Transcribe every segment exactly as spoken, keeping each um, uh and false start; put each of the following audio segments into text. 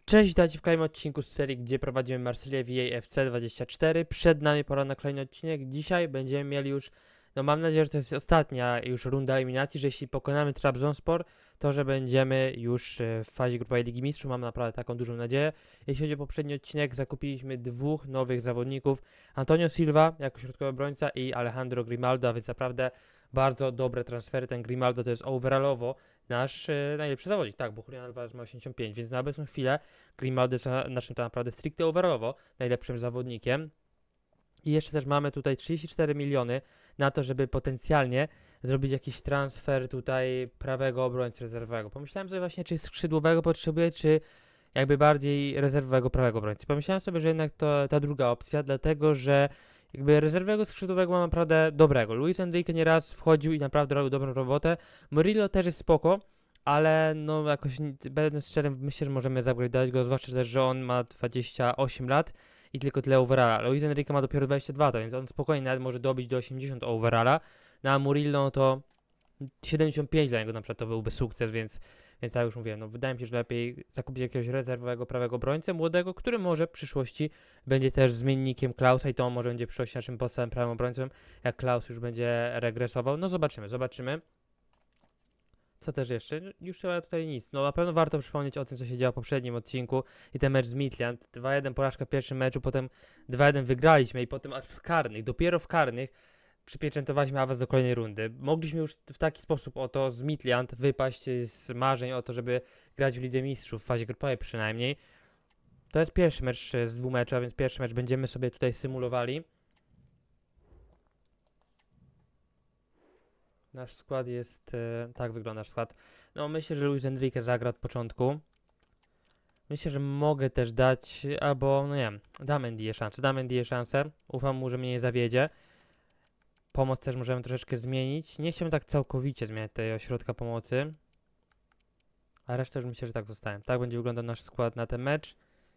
Cześć, witajcie w kolejnym odcinku z serii, gdzie prowadzimy Marsylię V A F C dwadzieścia cztery. Przed nami pora na kolejny odcinek. Dzisiaj będziemy mieli już, no mam nadzieję, że to jest ostatnia już runda eliminacji, że jeśli pokonamy Trabzonspor, to że będziemy już w fazie grupowej Ligi Mistrzów. Mam naprawdę taką dużą nadzieję. Jeśli chodzi o poprzedni odcinek, zakupiliśmy dwóch nowych zawodników. Antonio Silva jako środkowy obrońca i Alejandro Grimaldo, a więc naprawdę bardzo dobre transfery. Ten Grimaldo to jest overallowo nasz e, najlepszy zawodnik, tak, bo Julian Alvarez ma osiemdziesiąt pięć, więc na obecną chwilę Grimaldo jest na, naszym tak naprawdę stricte overallowo najlepszym zawodnikiem. I jeszcze też mamy tutaj trzydzieści cztery miliony na to, żeby potencjalnie zrobić jakiś transfer tutaj prawego obrońcy rezerwowego. Pomyślałem sobie właśnie, czy skrzydłowego potrzebuję, czy jakby bardziej rezerwowego prawego obrońcy. Pomyślałem sobie, że jednak to ta druga opcja, dlatego że jakby rezerwowego skrzydłowego mam naprawdę dobrego. Luis Enrique nieraz wchodził i naprawdę robił dobrą robotę. Murillo też jest spoko, ale no jakoś, będąc szczerym, myślę, że możemy zupgrade'ować go, zwłaszcza też, że on ma dwadzieścia osiem lat i tylko tyle overalla. Luis Enrique ma dopiero dwadzieścia dwa, to więc on spokojnie nawet może dobić do osiemdziesiąt overalla. Na Murillo to siedemdziesiąt pięć dla niego na przykład to byłby sukces, więc Więc tak jak już mówiłem, no wydaje mi się, że lepiej zakupić jakiegoś rezerwowego prawego obrońcę młodego, który może w przyszłości będzie też zmiennikiem Klausa i to on może będzie w przyszłości naszym podstawowym prawym obrońcą, jak Klaus już będzie regresował. No zobaczymy, zobaczymy. Co też jeszcze? Już chyba tutaj nic. No na pewno warto przypomnieć o tym, co się działo w poprzednim odcinku i ten mecz z Midland. dwa jeden porażka w pierwszym meczu, potem dwa jeden wygraliśmy i potem aż w karnych, dopiero w karnych przypieczętowaliśmy awans do kolejnej rundy. Mogliśmy już w taki sposób oto z Midland wypaść z marzeń o to, żeby grać w Lidze Mistrzów, w fazie grupowej przynajmniej. To jest pierwszy mecz z dwóch meczów, a więc pierwszy mecz będziemy sobie tutaj symulowali. Nasz skład jest... E, tak wygląda nasz skład. No myślę, że Luis Enrique zagra od początku. Myślę, że mogę też dać, albo no nie wiem, dam Ndie szansę, dam Ndie szansę. Ufam mu, że mnie nie zawiedzie. Pomoc też możemy troszeczkę zmienić. Nie chciałbym tak całkowicie zmieniać tego ośrodka pomocy. A resztę już myślę, że tak zostałem. Tak będzie wyglądał nasz skład na ten mecz.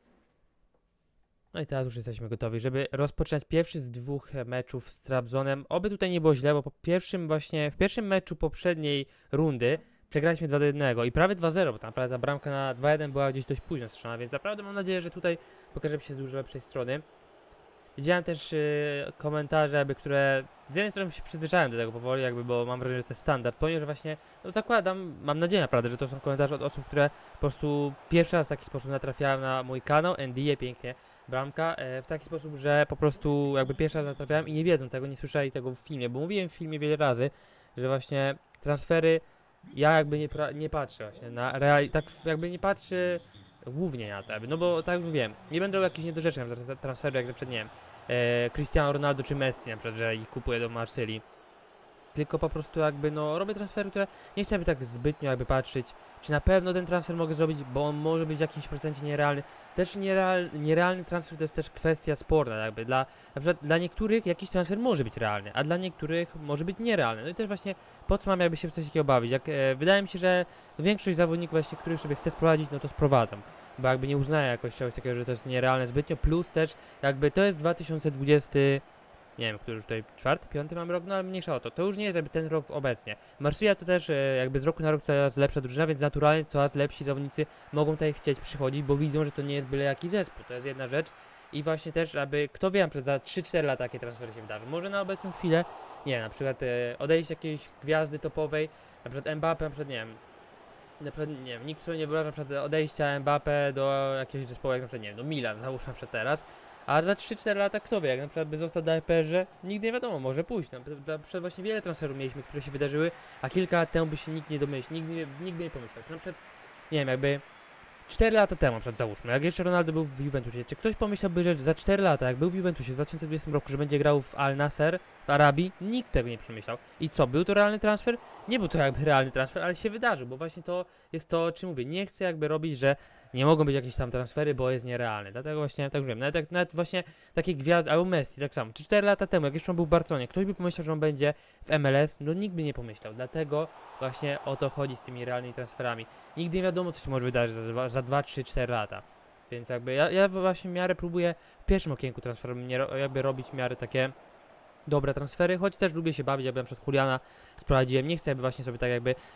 No i teraz już jesteśmy gotowi, żeby rozpoczynać pierwszy z dwóch meczów z Trabzonem. Oby tutaj nie było źle, bo po pierwszym właśnie, w pierwszym meczu poprzedniej rundy przegraliśmy dwa do jednego i prawie dwa zero, bo tam naprawdę ta bramka na dwa jeden była gdzieś dość późno strzelana, więc naprawdę mam nadzieję, że tutaj pokażemy się z dużo lepszej strony. Widziałem też yy, komentarze, jakby, które z jednej strony się przyzwyczaiłem do tego powoli, jakby, bo mam wrażenie, że to jest standard, ponieważ właśnie, no zakładam, mam nadzieję naprawdę, że to są komentarze od osób, które po prostu pierwszy raz w taki sposób natrafiają na mój kanał, Ndie pięknie, bramka, e, w taki sposób, że po prostu jakby pierwszy raz natrafiałem i nie wiedzą tego, nie słyszeli tego w filmie, bo mówiłem w filmie wiele razy, że właśnie transfery, ja jakby nie, nie patrzę właśnie na reali tak jakby nie patrzę głównie na to, no bo tak już mówiłem, nie będę robił jakichś niedorzecznych transferów, jak na przykład, nie wiem, e, Cristiano Ronaldo czy Messi, na przykład, że ich kupuję do Marsylii. Tylko po prostu jakby, no, robię transfery, które nie chcę tak zbytnio jakby patrzeć, czy na pewno ten transfer mogę zrobić, bo on może być w jakimś procencie nierealny. Też niereal, nierealny transfer to jest też kwestia sporna, jakby dla, na przykład dla niektórych jakiś transfer może być realny, a dla niektórych może być nierealny. No i też właśnie po co mam jakby się w coś takiego bawić, jak e, wydaje mi się, że większość zawodników właśnie, których sobie chcę sprowadzić, no to sprowadzam, bo jakby nie uznaję jakoś czegoś takiego, że to jest nierealne zbytnio, plus też jakby to jest dwa tysiące dwudziesty, nie wiem, który już tutaj czwarty, piąty mamy rok, no ale mniejsza o to. To już nie jest jakby ten rok obecnie. Marsylia to też e, jakby z roku na rok coraz lepsza drużyna, więc naturalnie coraz lepsi zawodnicy mogą tutaj chcieć przychodzić, bo widzą, że to nie jest byle jaki zespół. To jest jedna rzecz. I właśnie też, aby, kto wie, że za trzy cztery lata takie transfery się wydarzą. Może na obecną chwilę, nie wiem, na przykład e, odejść jakiejś gwiazdy topowej, na przykład Mbappé, na przykład, nie wiem, na przykład, nie wiem, nikt sobie nie wyobraża na przykład odejścia Mbappé do jakiegoś zespołu, jak na przykład, nie wiem, do Milan, załóżmy na przykład teraz. A za trzy cztery lata kto wie, jak na przykład by został do A P R-ze, nigdy nie wiadomo, może pójść. Na przykład właśnie wiele transferów mieliśmy, które się wydarzyły, a kilka lat temu by się nikt nie domyślił, nikt, nie, nikt by nie pomyślał. Czy na przykład, nie wiem, jakby cztery lata temu, na przykład załóżmy, jak jeszcze Ronaldo był w Juventusie, czy ktoś pomyślałby, że za cztery lata, jak był w Juventusie w dwa tysiące dwudziestym roku, że będzie grał w Al Nasser w Arabii, nikt tego nie przemyślał. I co, był to realny transfer? Nie był to jakby realny transfer, ale się wydarzył, bo właśnie to jest to, o czym mówię, nie chcę jakby robić, że nie mogą być jakieś tam transfery, bo jest nierealny. Dlatego właśnie, tak już wiem, nawet, nawet właśnie takie gwiazdy, albo Messi, tak samo. Czy cztery lata temu, jak jeszcze on był w Barcelonie, ktoś by pomyślał, że on będzie w M L S? No nikt by nie pomyślał. Dlatego właśnie o to chodzi z tymi realnymi transferami. Nigdy nie wiadomo, co się może wydarzyć za, za dwa, trzy, cztery lata. Więc jakby ja, ja właśnie w miarę próbuję w pierwszym okienku transferowym jakby robić w miarę takie dobre transfery, choć też lubię się bawić, jakby na przykład Juliana sprowadziłem. Nie chcę jakby właśnie sobie tak jakby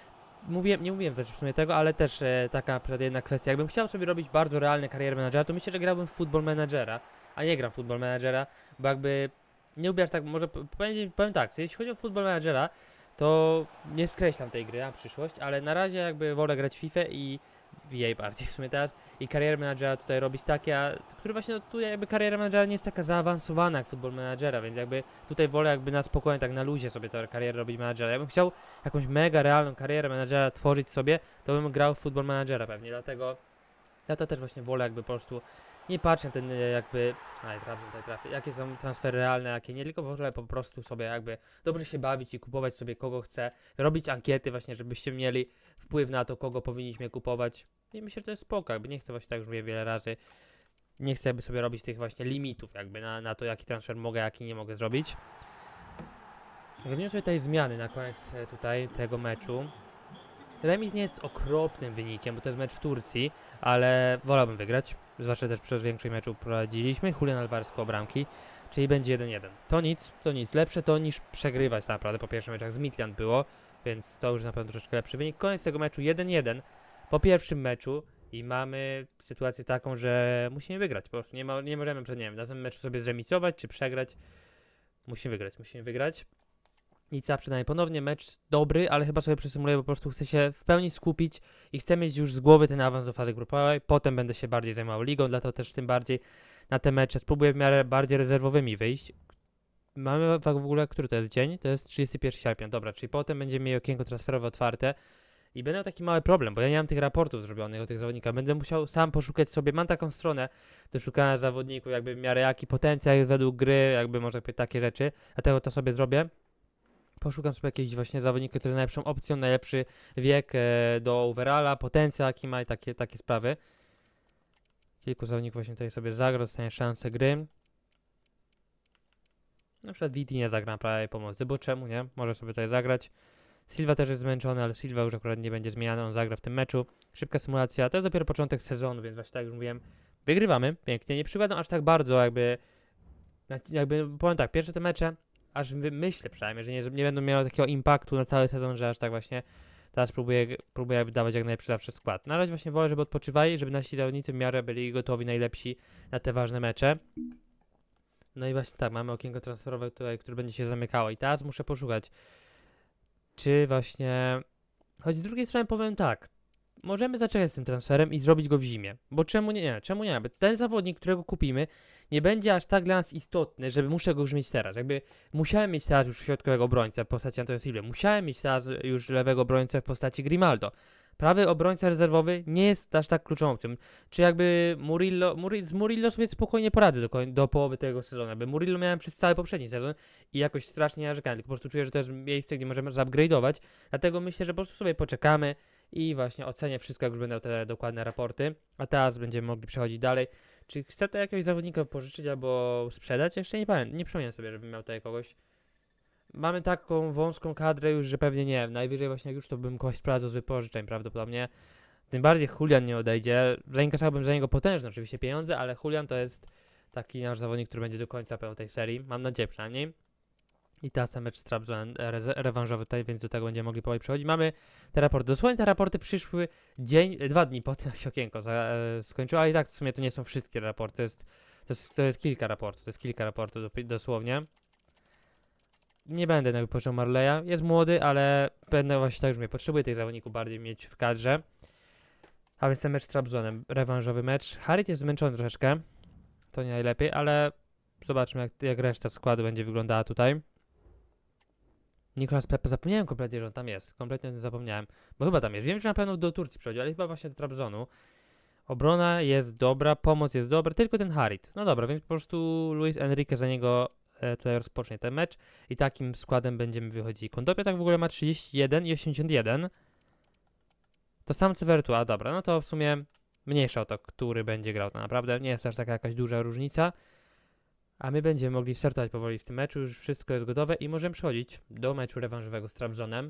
mówiłem, nie mówiłem znaczy w sumie tego, ale też e, taka naprawdę jedna kwestia. Jakbym chciał sobie robić bardzo realny karierę menadżera, to myślę, że grałbym w Football Managera, a nie gram w Football Managera, bo jakby nie lubię aż tak, może p- powiem, powiem tak, jeśli chodzi o Football Managera, to nie skreślam tej gry na przyszłość, ale na razie jakby wolę grać w FIFA i w E A bardziej w sumie teraz i karierę menadżera tutaj robić takie, a, który właśnie no, tu jakby kariera menadżera nie jest taka zaawansowana jak Football Managera, więc jakby tutaj wolę jakby na spokojnie, tak na luzie sobie tę karierę robić menadżera. Ja bym chciał jakąś mega realną karierę menadżera tworzyć sobie, to bym grał w Football Managera pewnie, dlatego ja to też właśnie wolę jakby po prostu nie patrzę na ten e, jakby, aj trafię, tutaj trafię, jakie są transfery realne, jakie nie, tylko wolę po prostu sobie jakby dobrze się bawić i kupować sobie kogo chcę, robić ankiety właśnie, żebyście mieli wpływ na to, kogo powinniśmy kupować i myślę, że to jest spoko, jakby nie chcę właśnie, tak już mówię wiele razy, nie chcę jakby sobie robić tych właśnie limitów jakby na, na to, jaki transfer mogę, jaki nie mogę zrobić. Zrobimy sobie tutaj zmiany na koniec e, tutaj tego meczu. Remis nie jest okropnym wynikiem, bo to jest mecz w Turcji, ale wolałbym wygrać. Zwłaszcza też przez większość meczu prowadziliśmy. Julian Alvarez koło bramki, czyli będzie jeden jeden. To nic, to nic. Lepsze to niż przegrywać naprawdę po pierwszych meczach z Midland było, więc to już na pewno troszeczkę lepszy wynik. Koniec tego meczu jeden jeden po pierwszym meczu i mamy sytuację taką, że musimy wygrać. Po prostu nie, ma, nie możemy przed, nie wiem, na następnym meczu sobie zremisować czy przegrać. Musimy wygrać, musimy wygrać. Nica przynajmniej ponownie mecz dobry, ale chyba sobie przesymuluję, bo po prostu chcę się w pełni skupić i chcę mieć już z głowy ten awans do fazy grupowej, potem będę się bardziej zajmował ligą, dlatego też tym bardziej na te mecze spróbuję w miarę bardziej rezerwowymi wyjść. Mamy w ogóle, który to jest dzień? To jest trzydziestego pierwszego sierpnia, dobra, czyli potem będziemy mieli okienko transferowe otwarte i będę miał taki mały problem, bo ja nie mam tych raportów zrobionych o tych zawodnikach, będę musiał sam poszukać sobie, mam taką stronę do szukania zawodników, jakby w miarę jaki potencjał jest według gry, jakby może takie rzeczy, dlatego to sobie zrobię. Poszukam sobie jakiegoś właśnie zawodnika, który jest najlepszą opcją, najlepszy wiek e, do overalla, potencjał jaki ma i takie, takie sprawy. Kilku zawodników właśnie tutaj sobie zagra, dostanie szansę gry. Na przykład Viti nie zagra na prawej pomocy, bo czemu nie? Może sobie tutaj zagrać. Silva też jest zmęczony, ale Silva już akurat nie będzie zmieniany, on zagra w tym meczu. Szybka symulacja, to jest dopiero początek sezonu, więc właśnie tak jak już mówiłem, wygrywamy, pięknie. Nie przykładam aż tak bardzo jakby, jakby powiem tak, pierwsze te mecze, aż myślę przynajmniej, że nie, nie będą miały takiego impaktu na cały sezon, że aż tak właśnie teraz próbuję, próbuję wydawać jak najlepszy zawsze skład. Na razie właśnie wolę, żeby odpoczywali, żeby nasi zawodnicy w miarę byli gotowi, najlepsi na te ważne mecze. No i właśnie tak, mamy okienko transferowe tutaj, które będzie się zamykało i teraz muszę poszukać, czy właśnie, choć z drugiej strony powiem tak, możemy zaczekać z tym transferem i zrobić go w zimie, bo czemu nie, czemu nie, bo ten zawodnik, którego kupimy, nie będzie aż tak dla nas istotny, żeby muszę go już mieć teraz. Jakby musiałem mieć teraz już środkowego obrońcę w postaci Antonio Silva, musiałem mieć teraz już lewego obrońcę w postaci Grimaldo. Prawy obrońca rezerwowy nie jest aż tak kluczową opcją. Czy jakby Murillo, Murillo z Murillo sobie spokojnie poradzę do, do połowy tego sezonu. Jakby Murillo miałem przez cały poprzedni sezon i jakoś strasznie narzekałem, tylko po prostu czuję, że to jest miejsce, gdzie możemy zupgrade'ować. Dlatego myślę, że po prostu sobie poczekamy i właśnie ocenię wszystko, jak już będą te dokładne raporty. A teraz będziemy mogli przechodzić dalej. Czy chcę to jakiegoś zawodnika pożyczyć albo sprzedać? Jeszcze nie pamiętam, nie przypomnę sobie, żebym miał tutaj kogoś. Mamy taką wąską kadrę już, że pewnie nie. Najwyżej właśnie jak już to bym kogoś sprawdzał z wypożyczeń prawdopodobnie. Tym bardziej Julian nie odejdzie. Zainkasowałbym za niego potężne oczywiście pieniądze, ale Julian to jest taki nasz zawodnik, który będzie do końca pełen tej serii. Mam nadzieję przynajmniej. I teraz ten mecz z Trabzon rewanżowy tutaj, więc do tego będziemy mogli powoli przechodzić. Mamy te raporty. Dosłownie te raporty przyszły dzień, dwa dni po tym, jak się okienko za, e, skończyło, ale i tak w sumie to nie są wszystkie raporty. To jest, to jest, to jest kilka raportów. To jest kilka raportów do, dosłownie. Nie będę jakby począł Marleya. Jest młody, ale będę właśnie tak już mnie potrzebuję tych zawodników bardziej mieć w kadrze. A więc ten mecz z Trabzonem, rewanżowy mecz. Harit jest zmęczony troszeczkę. To nie najlepiej, ale zobaczmy jak, jak reszta składu będzie wyglądała tutaj. Nicolas Pepe, zapomniałem kompletnie, że on tam jest. Kompletnie zapomniałem. Bo chyba tam jest. Wiem, że na pewno do Turcji przychodzi, ale chyba właśnie do Trabzonu. Obrona jest dobra, pomoc jest dobra, tylko ten Harit. No dobra, więc po prostu Luis Enrique za niego e, tutaj rozpocznie ten mecz. I takim składem będziemy wychodzili. Kondopia tak w ogóle ma trzydzieści jeden i osiemdziesiąt jeden. To sam Cywertu, a dobra, no to w sumie mniejsza o to, który będzie grał. To naprawdę nie jest też taka jakaś duża różnica. A my będziemy mogli startować powoli w tym meczu, już wszystko jest gotowe i możemy przechodzić do meczu rewanżowego z Trabzonem.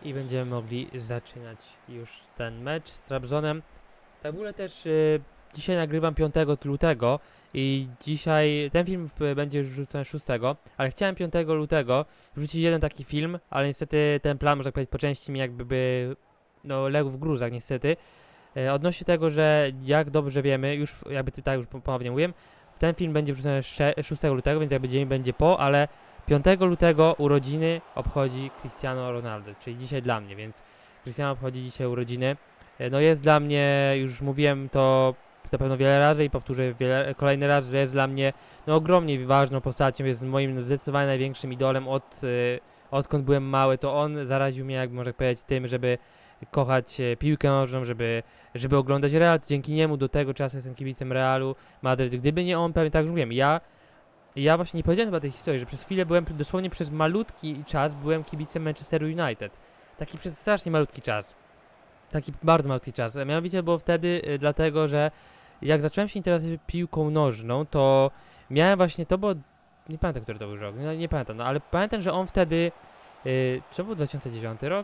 i będziemy mogli zaczynać już ten mecz z Trabzonem. Tak w ogóle też y, dzisiaj nagrywam piątego lutego i dzisiaj ten film y, będzie już wrzucony szóstego, ale chciałem piątego lutego wrzucić jeden taki film, ale niestety ten plan, można powiedzieć, po części mi jakby by, no, legł w gruzach niestety. Y, odnośnie tego, że jak dobrze wiemy, już jakby tak już ponownie mówiłem, ten film będzie wrzucony szóstego lutego, więc jakby dzień będzie po, ale piątego lutego urodziny obchodzi Cristiano Ronaldo, czyli dzisiaj dla mnie, więc Cristiano obchodzi dzisiaj urodziny. No jest dla mnie, już mówiłem to na pewno wiele razy i powtórzę wiele, kolejny raz, że jest dla mnie no ogromnie ważną postacią, jest moim zdecydowanie największym idolem od, y, odkąd byłem mały, to on zaraził mnie, jak można powiedzieć, tym, żeby kochać e, piłkę nożną, żeby, żeby oglądać Real. Dzięki niemu do tego czasu jestem kibicem Realu Madryt. Gdyby nie on, pewnie tak już mówiłem, ja ja właśnie nie powiedziałem chyba tej historii, że przez chwilę byłem, dosłownie przez malutki czas byłem kibicem Manchesteru United. Taki przez strasznie malutki czas. Taki bardzo malutki czas. A mianowicie było wtedy y, dlatego, że jak zacząłem się interesować piłką nożną, to miałem właśnie, to było, nie pamiętam, który to był rok, no, nie pamiętam, no ale pamiętam, że on wtedy, y, czy to był dwa tysiące dziewiąty rok?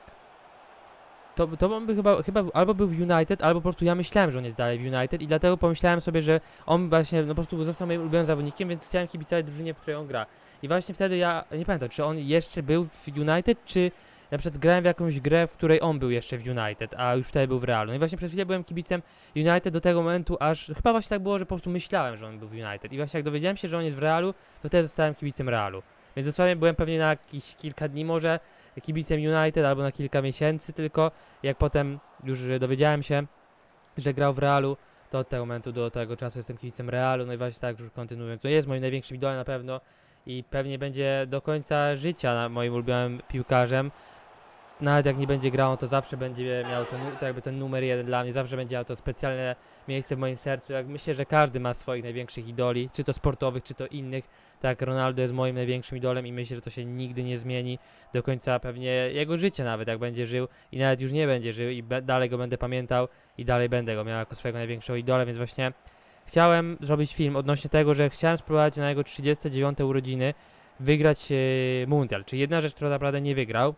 To, to on by chyba, chyba albo był w United, albo po prostu ja myślałem, że on jest dalej w United i dlatego pomyślałem sobie, że on właśnie no po prostu został moim ulubionym zawodnikiem, więc chciałem kibicować drużynie, w której on gra. I właśnie wtedy ja, nie pamiętam, czy on jeszcze był w United, czy na przykład grałem w jakąś grę, w której on był jeszcze w United, a już wtedy był w Realu. No i właśnie przez chwilę byłem kibicem United do tego momentu, aż chyba właśnie tak było, że po prostu myślałem, że on był w United. I właśnie jak dowiedziałem się, że on jest w Realu, to wtedy zostałem kibicem Realu. Więc dosłownie byłem pewnie na jakieś kilka dni może kibicem United, albo na kilka miesięcy tylko. Jak potem już dowiedziałem się, że grał w Realu, to od tego momentu do tego czasu jestem kibicem Realu. No i właśnie tak już kontynuując, to jest moim największym idolem na pewno i pewnie będzie do końca życia moim ulubionym piłkarzem. Nawet jak nie będzie grał, to zawsze będzie miał to, to jakby ten numer jeden dla mnie, zawsze będzie miał to specjalne miejsce w moim sercu. Jak myślę, że każdy ma swoich największych idoli, czy to sportowych, czy to innych. Tak, Ronaldo jest moim największym idolem i myślę, że to się nigdy nie zmieni do końca pewnie jego życia, nawet jak będzie żył i nawet już nie będzie żył i dalej go będę pamiętał i dalej będę go miał jako swojego największego idola, więc właśnie chciałem zrobić film odnośnie tego, że chciałem spróbować na jego trzydzieste dziewiąte urodziny wygrać yy, mundial, czyli jedna rzecz, którą naprawdę nie wygrał.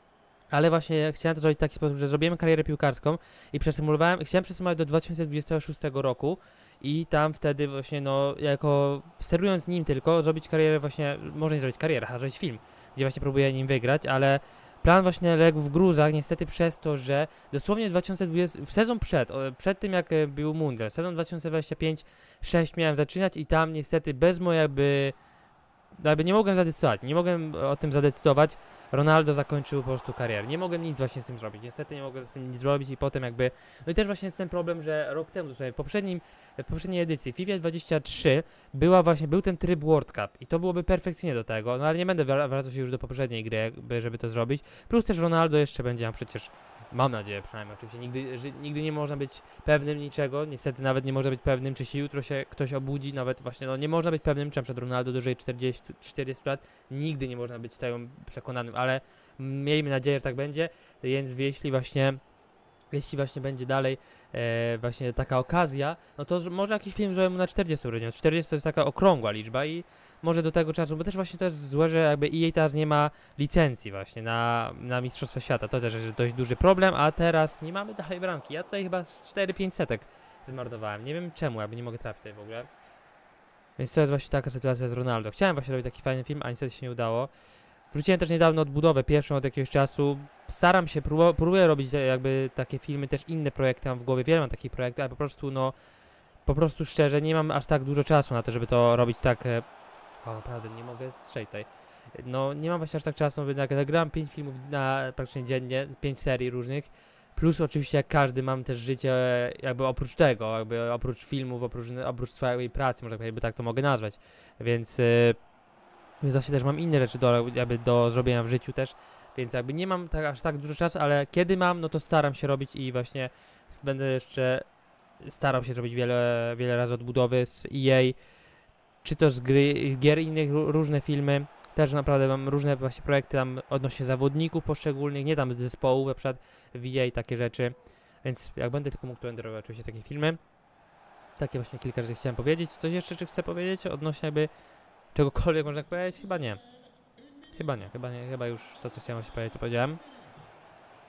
Ale właśnie chciałem to zrobić w taki sposób, że zrobiłem karierę piłkarską i przesymulowałem, chciałem przesymulować do dwa tysiące dwudziestego szóstego roku i tam wtedy właśnie no, jako sterując nim tylko, zrobić karierę właśnie, może nie zrobić karierę, a zrobić film, gdzie właśnie próbuję nim wygrać, ale plan właśnie legł w gruzach niestety przez to, że dosłownie dwa tysiące dwudziesty, w sezon przed, przed tym jak był mundial, sezon dwa tysiące dwudziesty piąty szósty miałem zaczynać i tam niestety bez mojej jakby, jakby nie mogłem zadecydować, nie mogłem o tym zadecydować. Ronaldo zakończył po prostu karierę. Nie mogłem nic właśnie z tym zrobić. Niestety nie mogłem z tym nic zrobić i potem jakby... No i też właśnie jest ten problem, że rok temu, dosłownie w poprzednim, w poprzedniej edycji FIFA dwadzieścia trzy była właśnie, był ten tryb World Cup i to byłoby perfekcyjnie do tego, no ale nie będę wracał się już do poprzedniej gry, jakby, żeby to zrobić. Plus też Ronaldo jeszcze będzie, a przecież mam nadzieję przynajmniej, oczywiście nigdy, że, nigdy nie można być pewnym niczego, niestety nawet nie można być pewnym, czy się jutro się ktoś obudzi, nawet właśnie, no nie można być pewnym, czy przed Ronaldo dożyje czterdziestu czterdziestu lat, nigdy nie można być tego przekonanym, ale miejmy nadzieję, że tak będzie, więc jeśli właśnie, jeśli właśnie będzie dalej e, właśnie taka okazja, no to może jakiś film zrobię mu na czterdziestu urodzin, czterdzieści to jest taka okrągła liczba i może do tego czasu, bo też właśnie to jest złe, że jakby E A teraz nie ma licencji właśnie na, na Mistrzostwa Świata, to też jest dość duży problem, a teraz nie mamy dalej bramki, ja tutaj chyba z cztery pięć setek zmarnowałem, nie wiem czemu, jakby nie mogę trafić tutaj w ogóle, więc to jest właśnie taka sytuacja z Ronaldo. Chciałem właśnie robić taki fajny film, a niestety się nie udało. Wróciłem też niedawno odbudowę, pierwszą od jakiegoś czasu, staram się, próbuję, próbuję robić jakby takie filmy, też inne projekty mam w głowie, wiele mam takich projektów, ale po prostu no, po prostu szczerze nie mam aż tak dużo czasu na to, żeby to robić tak. O, naprawdę, nie mogę strzelić tutaj. No, nie mam właśnie aż tak czasu, bo nagram pięć filmów na praktycznie dziennie, pięć serii różnych. Plus oczywiście jak każdy mam też życie jakby oprócz tego, jakby oprócz filmów, oprócz, oprócz swojej pracy, może jakby tak to mogę nazwać. Więc, yy, więc właśnie też mam inne rzeczy do, jakby do zrobienia w życiu też. Więc jakby nie mam tak, aż tak dużo czasu, ale kiedy mam, no to staram się robić i właśnie będę jeszcze starał się zrobić wiele, wiele razy odbudowy z E A. Czy to z gry, gier innych, różne filmy, też naprawdę mam różne właśnie projekty tam odnośnie zawodników poszczególnych, nie tam zespołów, na przykład w E A takie rzeczy, więc jak będę tylko mógł, to będę robił oczywiście takie filmy. Takie właśnie kilka rzeczy chciałem powiedzieć. Coś jeszcze, czy chcę powiedzieć odnośnie jakby czegokolwiek można powiedzieć? Chyba nie. Chyba nie, chyba nie, chyba już to, co chciałem właśnie powiedzieć, to powiedziałem.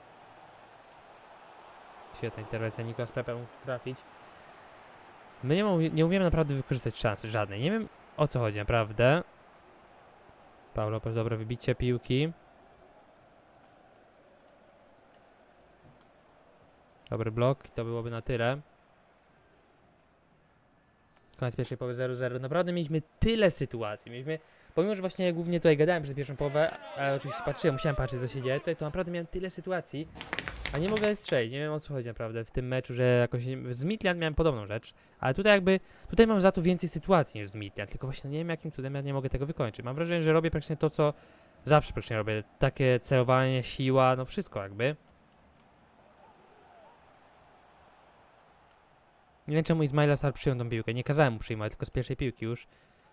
Świetna interwencja, Nicolas Pepe mógł trafić. My nie, umie, nie umiemy naprawdę wykorzystać szansy żadnej. Nie wiem, o co chodzi naprawdę. Paul Lopez, dobre wybicie piłki. Dobry blok i to byłoby na tyle. Koniec pierwszej połowy zero zero. Naprawdę mieliśmy tyle sytuacji. Mieliśmy, pomimo że właśnie głównie tutaj gadałem przez pierwszą połowę, ale oczywiście patrzyłem, musiałem patrzeć co się dzieje, tutaj to naprawdę miałem tyle sytuacji, a nie mogę strzelić. Nie wiem o co chodzi naprawdę w tym meczu, że jakoś z Midland miałem podobną rzecz, ale tutaj jakby, tutaj mam za to więcej sytuacji niż z Midland, tylko właśnie nie wiem jakim cudem ja nie mogę tego wykończyć. Mam wrażenie, że robię praktycznie to, co zawsze praktycznie robię. Takie celowanie, siła, no wszystko jakby. Nie wiem czemu Ismaila Sarr przyjął tą piłkę, nie kazałem mu przyjmować, tylko z pierwszej piłki już.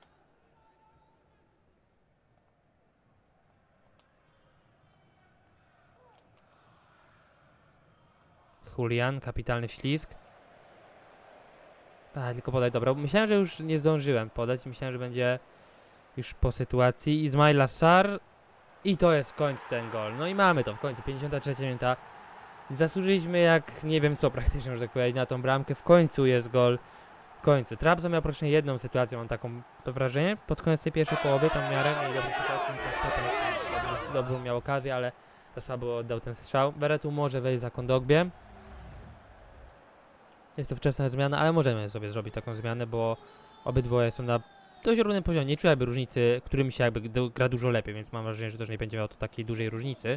Julian, kapitalny ślizg. Tak, tylko podaj, dobra, myślałem, że już nie zdążyłem podać, myślałem, że będzie już po sytuacji. Ismaila Sarr i to jest w końcu ten gol. No i mamy to w końcu, pięćdziesiąta trzecia minuta. Zasłużyliśmy jak nie wiem co praktycznie, można tak powiedzieć, na tą bramkę. W końcu jest gol. W końcu. Trabzon miał praktycznie jedną sytuację, mam taką wrażenie, pod koniec tej pierwszej połowy, tam w miarę miał dobrą sytuację, dobrze, dobrą miał okazję, ale za słabo oddał ten strzał. Veretu może wejść za Kondogbie. Jest to wczesna zmiana, ale możemy sobie zrobić taką zmianę, bo obydwoje są na dość równym poziomie. Nie czuję jakby różnicy, którym się jakby gra dużo lepiej, więc mam wrażenie, że też nie będzie miało to takiej dużej różnicy.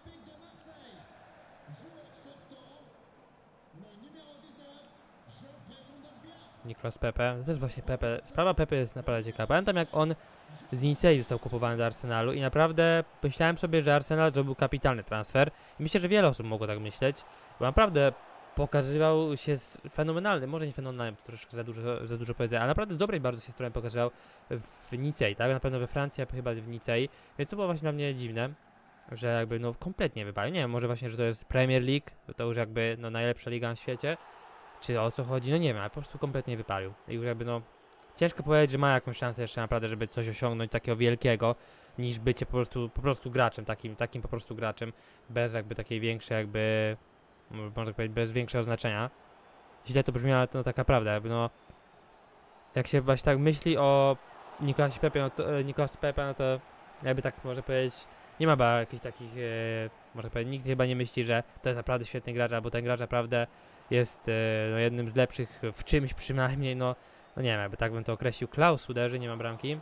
Nicolas Pepe, to jest właśnie Pepe, sprawa Pepe jest naprawdę ciekawa. Pamiętam jak on z Nicei został kupowany do Arsenalu i naprawdę myślałem sobie, że Arsenal zrobił kapitalny transfer i myślę, że wiele osób mogło tak myśleć, bo naprawdę pokazywał się fenomenalny, może nie fenomenalny, to troszkę za dużo, za dużo powiedziałem, ale naprawdę z dobrej bardzo się strony pokazywał w Nicei, tak? Na pewno we Francji, a chyba w Nicei, więc to było właśnie dla mnie dziwne, że jakby no kompletnie wypalił. Nie wiem, może właśnie, że to jest Premier League, to już jakby no najlepsza liga na świecie, czy o co chodzi, no nie wiem, ale po prostu kompletnie wypalił. I już jakby no, ciężko powiedzieć, że ma jakąś szansę jeszcze naprawdę, żeby coś osiągnąć takiego wielkiego, niż bycie po prostu, po prostu graczem, takim, takim po prostu graczem, bez jakby takiej większej jakby, można powiedzieć, bez większego znaczenia. Źle to brzmi, ale to no, taka prawda, jakby no, jak się właśnie tak myśli o Nicolasie Pepe, no to, e, Nicolas Pepe, no to jakby tak można powiedzieć, nie ma chyba jakichś takich, e, można powiedzieć, nikt chyba nie myśli, że to jest naprawdę świetny gracz, bo ten gracz naprawdę jest e, no, jednym z lepszych w czymś przynajmniej, no, no nie wiem, jakby tak bym to określił. Klaus uderzy, nie ma bramki.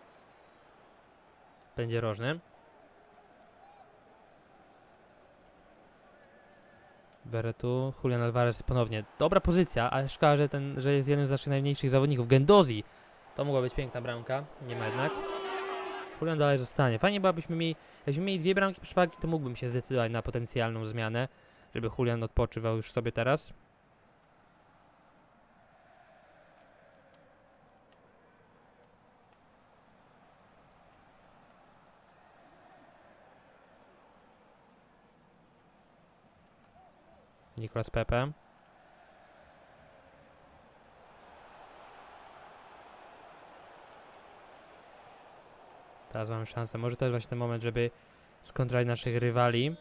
Będzie rożny. Veretu, Julian Alvarez ponownie. Dobra pozycja, ale szkoda, że, ten, że jest jeden z naszych najmniejszych zawodników. Gendozi. To mogła być piękna bramka, nie ma jednak. Julian dalej zostanie. Fajnie byłabyśmy mieli, jakbyśmy mieli dwie bramki przewagi, to mógłbym się zdecydować na potencjalną zmianę, żeby Julian odpoczywał już sobie teraz. Nicolas Pepe. Teraz mamy szansę. Może to jest właśnie ten moment, żeby skontrolować naszych rywali.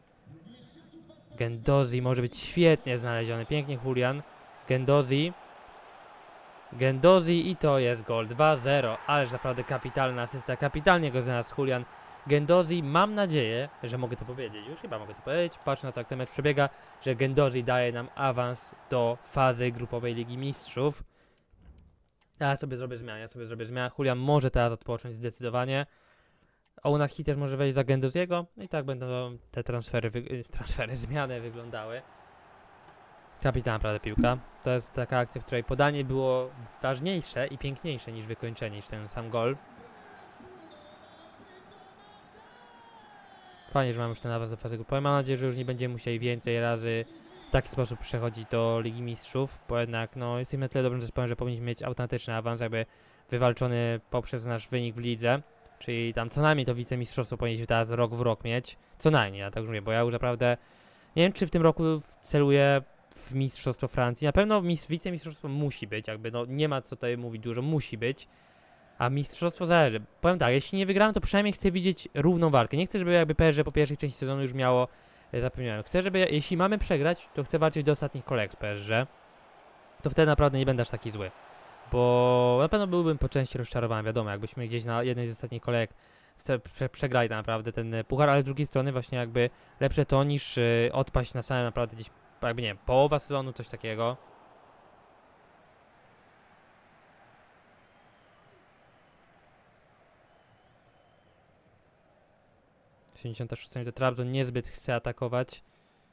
Gendozi może być świetnie znaleziony. Pięknie Julian. Gendozi. Gendozi i to jest gol. dwa zero. Ależ naprawdę kapitalna asysta. Kapitalnie go znalazł Julian Gendozi. Mam nadzieję, że mogę to powiedzieć. Już chyba mogę to powiedzieć. Patrz na to, jak ten mecz przebiega, że Gendozi daje nam awans do fazy grupowej Ligi Mistrzów. Ja sobie zrobię zmianę. Ja sobie zrobię zmianę. Julian może teraz odpocząć zdecydowanie. Ounahi też może wejść za Gendoziego. I tak będą te transfery, transfery, zmiany wyglądały. Kapitan naprawdę piłka. To jest taka akcja, w której podanie było ważniejsze i piękniejsze niż wykończenie, niż ten sam gol. Fajnie, że mamy już ten awans do fazy grupowej. Mam nadzieję, że już nie będziemy musieli więcej razy w taki sposób przechodzić do Ligi Mistrzów, bo jednak no, jesteśmy na tyle dobrym zespołem, że powinniśmy mieć autentyczny awans, jakby wywalczony poprzez nasz wynik w lidze. Czyli tam co najmniej to wicemistrzostwo powinniśmy teraz rok w rok mieć. Co najmniej, ja tak już mówię, bo ja już naprawdę nie wiem, czy w tym roku celuję w mistrzostwo Francji. Na pewno mis wicemistrzostwo musi być, jakby no nie ma co tutaj mówić dużo, musi być. A mistrzostwo zależy. Powiem tak, jeśli nie wygramy, to przynajmniej chcę widzieć równą walkę. Nie chcę, żeby jakby P S G po pierwszej części sezonu już miało e, zapewniałem. Chcę, żeby, jeśli mamy przegrać, to chcę walczyć do ostatnich kolejek z P S G. To wtedy naprawdę nie będę aż taki zły. Bo na pewno byłbym po części rozczarowany, wiadomo, jakbyśmy gdzieś na jednej z ostatnich kolejek prze przegrali tak naprawdę ten puchar, ale z drugiej strony właśnie jakby lepsze to niż y, odpaść na samym naprawdę gdzieś, jakby nie wiem, połowa sezonu, coś takiego. osiemdziesiąta szósta minuta, Trabzon niezbyt chce atakować.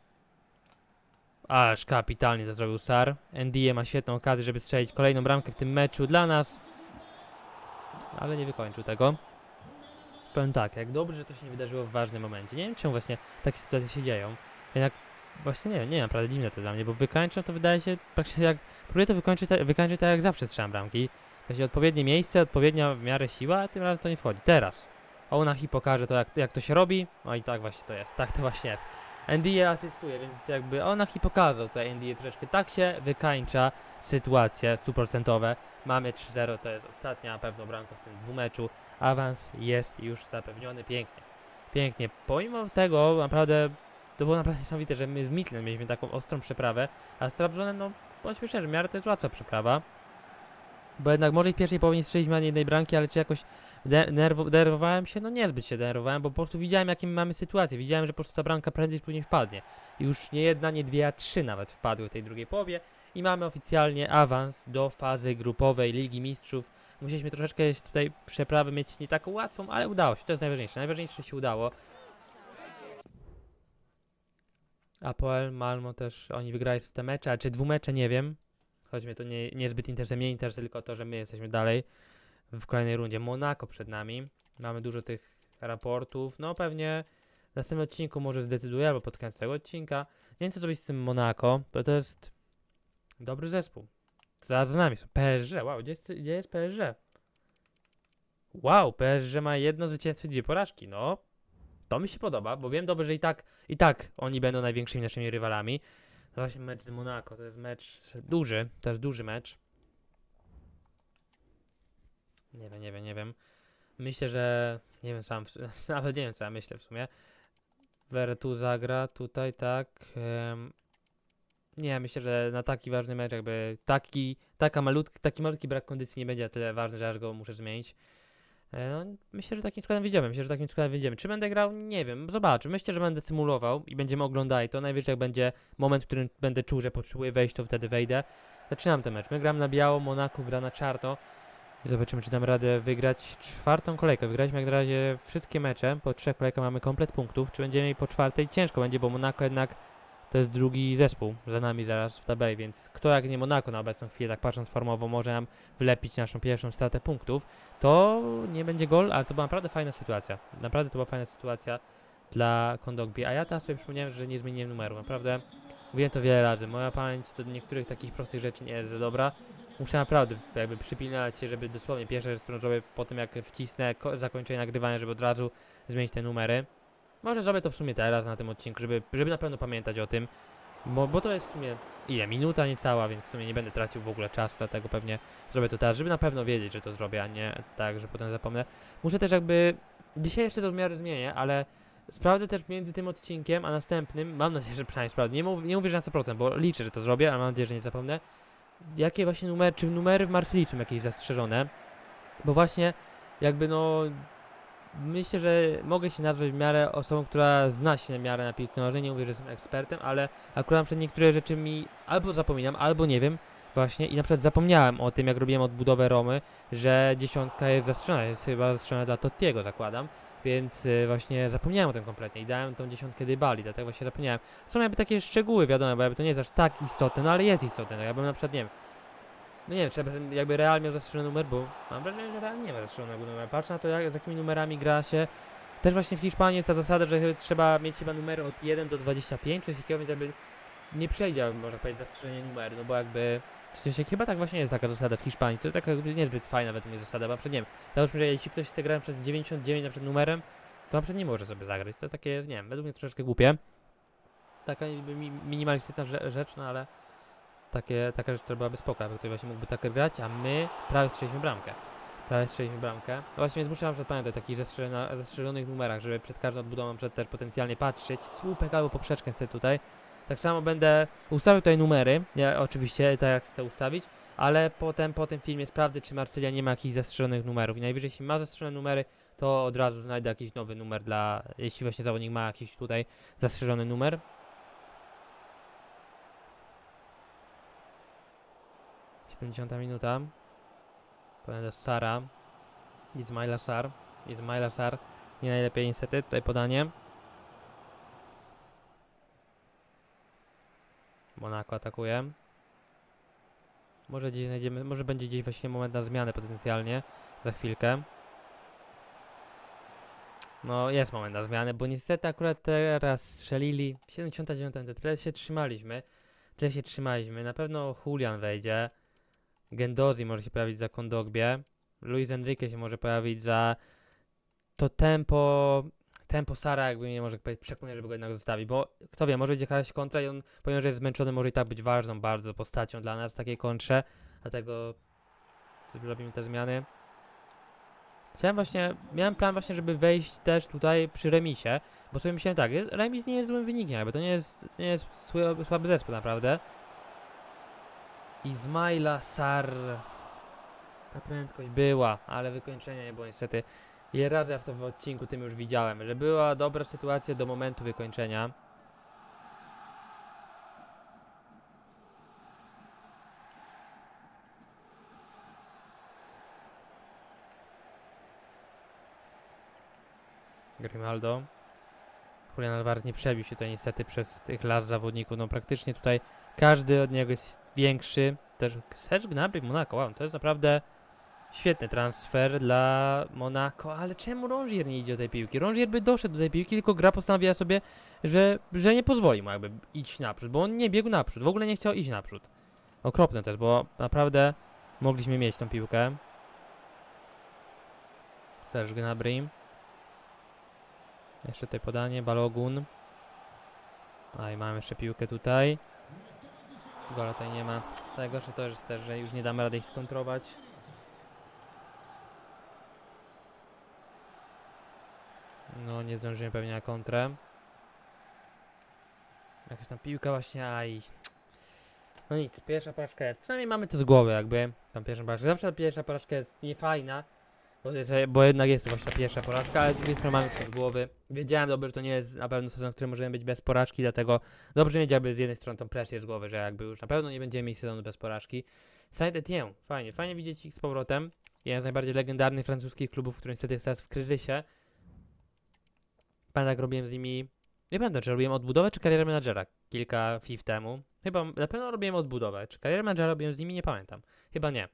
Ależ kapitalnie to zrobił Sar. N D E ma świetną okazję, żeby strzelić kolejną bramkę w tym meczu dla nas. Ale nie wykończył tego. Powiem tak, jak dobrze, że to się nie wydarzyło w ważnym momencie. Nie wiem, czemu właśnie takie sytuacje się dzieją. Jednak właśnie nie wiem, nie wiem, naprawdę dziwne to dla mnie, bo wykańczam to wydaje się praktycznie jak... Próbuję to wykończyć, wykańczyć tak jak zawsze strzelam bramki. Właśnie odpowiednie miejsce, odpowiednia w miarę siła, a tym razem to nie wchodzi. Teraz. Onahi pokaże to, jak, jak to się robi. No i tak właśnie to jest, tak to właśnie jest. N D E asystuje, więc jakby Onahi pokazał tutaj N D E troszeczkę. Tak się wykańcza sytuacje stuprocentowe. Mamy trzy zero, to jest ostatnia na pewno bramka w tym dwumeczu. Awans jest już zapewniony, pięknie. Pięknie. Pomimo tego naprawdę, to było naprawdę niesamowite, że my z Midland mieliśmy taką ostrą przeprawę, a z Trabzonem, no bądźmy szczerzy, w miarę to jest łatwa przeprawa. Bo jednak może i w pierwszej połowie nie strzeliśmy ani jednej bramki, ale czy jakoś denerwowałem się? No niezbyt się denerwowałem, bo po prostu widziałem, jakie my mamy sytuację. Widziałem, że po prostu ta bramka prędzej czy później wpadnie. I już nie jedna, nie dwie, a trzy nawet wpadły w tej drugiej połowie. I mamy oficjalnie awans do fazy grupowej Ligi Mistrzów. Musieliśmy troszeczkę tutaj przeprawę mieć nie taką łatwą, ale udało się. To jest najważniejsze. Najważniejsze się udało. Apoel, Malmo też, oni wygrali te mecze, a czy dwumecze, nie wiem. Choć mnie to nie, niezbyt interesuje, mnie interesuje tylko to, że my jesteśmy dalej w kolejnej rundzie. Monako przed nami. Mamy dużo tych raportów. No pewnie w następnym odcinku może zdecyduję, albo pod koniec tego odcinka. Nie wiem, co zrobić z tym Monako, bo to jest dobry zespół. Zaraz za nami są P S G. Wow, gdzie jest, gdzie jest P S G? Wow, P S G ma jedno zwycięstwo i dwie porażki. No, to mi się podoba, bo wiem dobrze, że i tak, i tak oni będą największymi naszymi rywalami. To właśnie mecz z Monako, to jest mecz duży, to jest duży mecz. Nie wiem, nie wiem, nie wiem. Myślę, że... Nie wiem sam, nawet nie wiem co ja myślę w sumie. Veretu zagra tutaj, tak. Um, nie, myślę, że na taki ważny mecz jakby taki, taka malutki, taki malutki brak kondycji nie będzie tyle ważny, że aż go muszę zmienić. E, no, myślę, że takim składem wyjdziemy, myślę, że takim składem wyjdziemy. Czy będę grał? Nie wiem, zobaczę. Myślę, że będę symulował i będziemy oglądali to. Najwyżej jak będzie moment, w którym będę czuł, że potrzebuję wejść, to wtedy wejdę. Zaczynam ten mecz. My gramy na biało, Monako gra na czarno. Zobaczymy, czy dam radę wygrać czwartą kolejkę. Wygraliśmy jak na razie wszystkie mecze. Po trzech kolejkach mamy komplet punktów. Czy będziemy mieli po czwartej? Ciężko będzie, bo Monako jednak to jest drugi zespół za nami zaraz w tabeli, więc kto jak nie Monako na obecną chwilę, tak patrząc formowo, może nam wlepić naszą pierwszą stratę punktów. To nie będzie gol, ale to była naprawdę fajna sytuacja. Naprawdę to była fajna sytuacja dla Kondogbi. A ja teraz sobie przypomniałem, że nie zmieniłem numeru. Naprawdę mówiłem to wiele razy. Moja pamięć do niektórych takich prostych rzeczy nie jest za dobra. Muszę naprawdę jakby przypilnać się, żeby dosłownie pierwsza rzecz, którą zrobię po tym, jak wcisnę zakończenie nagrywania, żeby od razu zmienić te numery. Może zrobię to w sumie teraz na tym odcinku, żeby, żeby na pewno pamiętać o tym, bo, bo to jest w sumie ile? Minuta niecała, więc w sumie nie będę tracił w ogóle czasu, dlatego pewnie zrobię to teraz, żeby na pewno wiedzieć, że to zrobię, a nie tak, że potem zapomnę. Muszę też jakby, dzisiaj jeszcze to w miarę zmienię, ale sprawdzę też między tym odcinkiem a następnym, mam nadzieję, że przynajmniej sprawdzę, nie, mów, nie mówię, że na sto procent, bo liczę, że to zrobię, ale mam nadzieję, że nie zapomnę. Jakie właśnie numery, czy numery w Marsylii są jakieś zastrzeżone, bo właśnie jakby no... Myślę, że mogę się nazwać w miarę osobą, która zna się na miarę na piłce nożnej, nie mówię, że jestem ekspertem, ale akurat przed niektóre rzeczy mi albo zapominam, albo nie wiem właśnie i na przykład zapomniałem o tym, jak robiłem odbudowę Romy, że dziesiątka jest zastrzeżona, jest chyba zastrzeżona dla Tottiego, zakładam, więc y, właśnie zapomniałem o tym kompletnie i dałem tą dziesiątkę Dybali, dlatego właśnie zapomniałem. Są jakby takie szczegóły, wiadomo, bo jakby to nie jest aż tak istotne, no ale jest istotne, tak jakbym na przykład, nie wiem, no nie wiem, trzeba jakby Real miał zastrzeżony numer, bo mam wrażenie, że Real nie ma zastrzeżonego numeru. Patrz na to, jak, z jakimi numerami gra się. Też właśnie w Hiszpanii jest ta zasada, że trzeba mieć chyba numery od jeden do dwudziestu pięciu, coś takiego, więc jakby nie przejdzie, można powiedzieć, zastrzeżenie numeru, no bo jakby... Przecież chyba tak właśnie jest taka zasada w Hiszpanii, to taka niezbyt fajna według mnie zasada, bo przed nie wiem, załóżmy, że jeśli ktoś chce grać przez dziewięćdziesiąt dziewięć na przykład numerem, to na przykład nie może sobie zagrać. To takie, nie wiem, według mnie troszeczkę głupie. Taka mi minimalistyczna rzecz, no ale... Takie, taka rzecz, która byłaby spoko, bo ktoś właśnie mógłby tak grać, a my prawie strzeliśmy bramkę. Prawie strzeliśmy bramkę. No właśnie, więc muszę na przykład pamiętać o takich zastrzelona- zastrzelonych numerach, żeby przed każdą odbudową przed też potencjalnie patrzeć. Słupek albo poprzeczkę sobie tutaj. Tak samo będę ustawiał tutaj numery, ja oczywiście tak jak chcę ustawić, ale potem po tym filmie sprawdzę, czy Marsylia nie ma jakichś zastrzelonych numerów. I najwyżej jeśli ma zastrzelone numery, to od razu znajdę jakiś nowy numer dla, jeśli właśnie zawodnik ma jakiś tutaj zastrzeżony numer. siedemdziesiąta minuta. Podanie do Sara. Ismaila Sar. Ismaila Sar. Nie najlepiej niestety. Tutaj podanie. Monako atakuje. Może gdzieś znajdziemy, może będzie gdzieś właśnie moment na zmianę potencjalnie. Za chwilkę. No jest moment na zmianę, bo niestety akurat teraz strzelili. siedemdziesiąta dziewiąta minuta. Tyle się trzymaliśmy. Tyle się trzymaliśmy. Na pewno Julian wejdzie. Gendozi może się pojawić za Kondogbie. Luis Enrique się może pojawić za to tempo. Tempo Sara jakby nie może przekonać, żeby go jednak zostawić, bo kto wie, może będzie jakaś kontra i on, pomimo że jest zmęczony, może i tak być ważną bardzo postacią dla nas w takiej kontrze. Dlatego robimy te zmiany. Chciałem właśnie, miałem plan właśnie, żeby wejść też tutaj przy remisie, bo sobie myślałem tak, remis nie jest złym wynikiem, jakby to nie jest, nie jest słaby, słaby zespół naprawdę. Ismaila Sar. Ta prędkość była, ale wykończenia nie było niestety. Ile razy ja w to w odcinku tym już widziałem, że była dobra sytuacja do momentu wykończenia. Grimaldo. Julian Alvarez nie przebił się tutaj niestety przez tych las zawodników. No praktycznie tutaj każdy od niego jest większy. Też Serge Gnabry w Monaco. Wow, to jest naprawdę świetny transfer dla Monaco. Ale czemu Rongier nie idzie do tej piłki? Rongier by doszedł do tej piłki, tylko gra postanowiła sobie, że, że nie pozwoli mu jakby iść naprzód, bo on nie biegł naprzód. W ogóle nie chciał iść naprzód. Okropne też, bo naprawdę mogliśmy mieć tą piłkę. Serge Gnabry. Jeszcze tutaj podanie, Balogun. A i mamy jeszcze piłkę tutaj. Gola tutaj nie ma. Najgorsze to jest też, że już nie damy rady ich skontrować. No nie zdążymy pewnie na kontrę. Jakaś tam piłka właśnie, aj. No nic, pierwsza porażka jest. Przynajmniej mamy to z głowy jakby. Tam pierwsza porażka. Zawsze ta pierwsza porażka jest niefajna. Bo, jest, bo jednak jest to właśnie ta pierwsza porażka, ale z drugiej strony mamy to z głowy. Wiedziałem dobrze, że to nie jest na pewno sezon, w którym możemy być bez porażki, dlatego dobrze mieć jakby z jednej strony tą presję z głowy, że jakby już na pewno nie będziemy mieć sezonu bez porażki. Saint-Étienne, fajnie, fajnie widzieć ich z powrotem. Jeden z najbardziej legendarnych francuskich klubów, który niestety jest teraz w kryzysie. Pamiętam jak robiłem z nimi, nie pamiętam czy robiłem odbudowę czy karierę menadżera kilka F I F temu. Chyba, na pewno robiłem odbudowę, czy karierę menadżera robiłem z nimi, nie pamiętam. Chyba nie.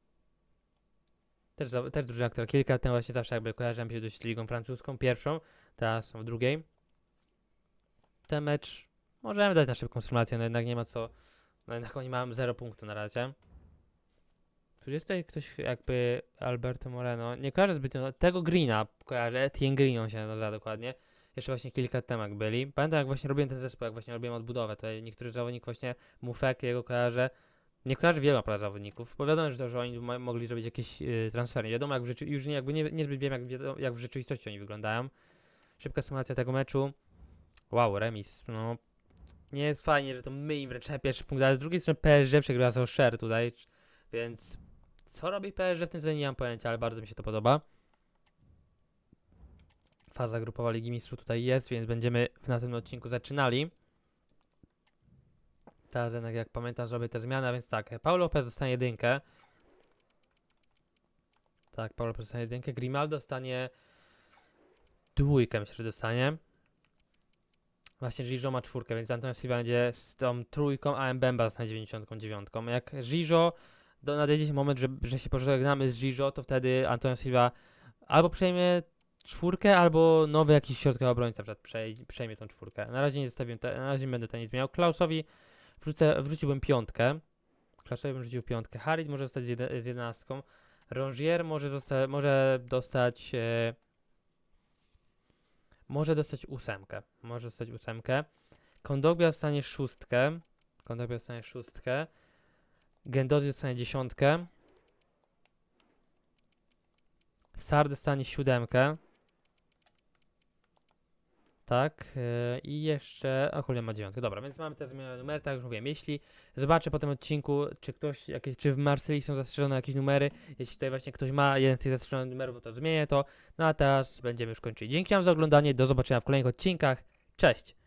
Też, też drużyna, która kilka lat temu właśnie zawsze jakby kojarzyłem się dość ligą francuską, pierwszą, teraz są w drugiej. Ten mecz możemy dać na szybką symulację, no jednak nie ma co, no jednak oni mają zero punktu na razie. Tu jest tutaj ktoś jakby Alberto Moreno, nie kojarzę zbytnio, tego Greena kojarzę, Etienne Green on się nazywa dokładnie. Jeszcze właśnie kilka lat temu jak byli. Pamiętam jak właśnie robiłem ten zespół, jak właśnie robiłem odbudowę, tutaj niektórych zawodników właśnie Mufek, jego kojarzę. Nie kojarzę wielu naprawdę zawodników, bo wiadomo, że, to, że oni mogli zrobić jakieś yy, transfery. Nie wiadomo jak w rzeczy, już nie, jakby nie, niezbyt wiem jak, wiadomo, jak w rzeczywistości oni wyglądają. Szybka symulacja tego meczu. Wow, remis. No, nie jest fajnie, że to my im wręczamy pierwszy punkt, ale z drugiej strony P S G przegrywa z Auxerre tutaj, więc co robi P S G w tym sezonie nie mam pojęcia, ale bardzo mi się to podoba. Faza grupowa Ligi Mistrzów tutaj jest, więc będziemy w następnym odcinku zaczynali. Teraz jednak jak pamiętam zrobię te zmiany, a więc tak, Paul Lopez dostanie jedynkę. Tak, Paul Lopez dostanie jedynkę, Grimaldo dostanie dwójkę, myślę, że dostanie. Właśnie Gijo ma czwórkę, więc Antonio Silva będzie z tą trójką, a Mbemba dostanie dziewięćdziesiątką dziewiątką. Jak Gijo, do, nadejdzie się moment, że, że się pożegnamy z Gijo, to wtedy Antonio Silva albo przejmie czwórkę, albo nowy jakiś środkowy obrońca przejmie, przejmie tą czwórkę. Na razie nie zostawiłem, te, na razie nie będę to nie zmieniał. Klausowi wrzucę, wrzuciłbym piątkę. Klausowi bym wrzucił piątkę. Harit może zostać z, jed, z jedenastką. Rongier może, zosta może dostać... E, może dostać ósemkę. Może dostać ósemkę. Kondogbia dostanie szóstkę. Kondogbia dostanie szóstkę. Gendozi dostanie dziesiątkę. Sar dostanie siódemkę. Tak, yy, i jeszcze, a Julian ma dziewiątkę, dobra, więc mamy te zmienione numery, tak jak już mówiłem, jeśli zobaczę po tym odcinku, czy ktoś, jakieś, czy w Marsylii są zastrzeżone jakieś numery, jeśli tutaj właśnie ktoś ma jeden z tych zastrzeżonych numerów, to zmienię to, no a teraz będziemy już kończyli. Dzięki wam za oglądanie, do zobaczenia w kolejnych odcinkach, cześć!